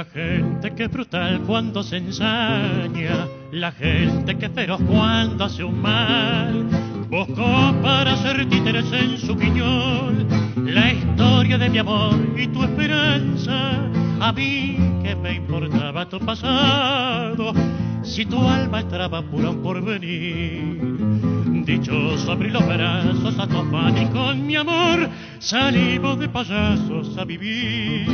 La gente que es brutal cuando se ensaña, la gente que es feroz cuando hace un mal, buscó para hacer títeres en su piñol la historia de mi amor y tu esperanza. A mí que me importaba tu pasado, si tu alma estaba pura por venir. Dichoso abrí los brazos a tu afán y con mi amor salimos de payasos a vivir.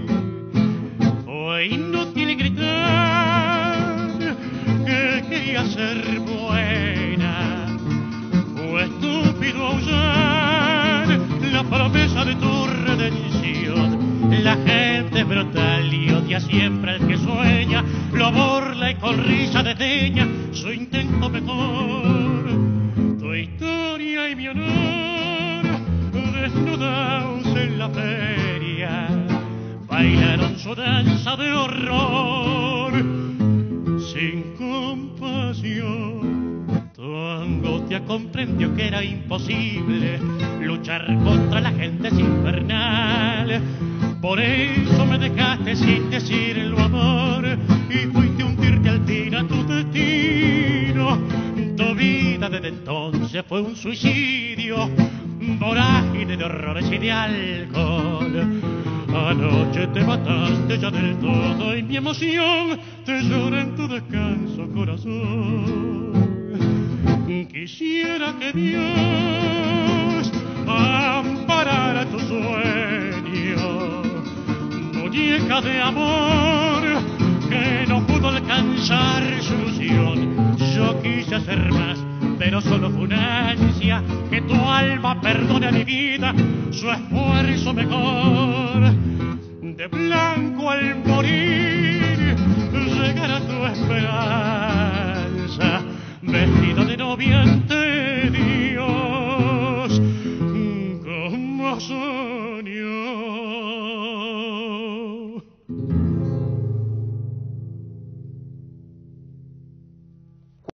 Fue inútil gritar que quería ser buena, fue estúpido aullar la promesa de tu redención. La gente es brutal y odia siempre al que sueña, lo burla y con risa desdeña su intento mejor. Tu historia y mi honor desnudados en la feria bailaron su danza de horror sin compasión. Tu angustia comprendió que era imposible luchar contra la gente infernal. Por eso me dejaste sin decirlo, amor, y fuiste a hundirte al fin a tu destino. Tu vida desde entonces fue un suicidio, vorágine de horrores y de alcohol. Anoche te mataste ya del todo y mi emoción te llora en tu descanso, corazón. Quisiera que Dios amparara tu sueño, muñeca de amor que no pudo alcanzar su ilusión. Yo quise hacer más, pero solo fue una ansia, que tu alma perdone a mi vida su esfuerzo mejor. De blanco al morir llegará tu esperanza, vestida de novia ante Dios, como soñó.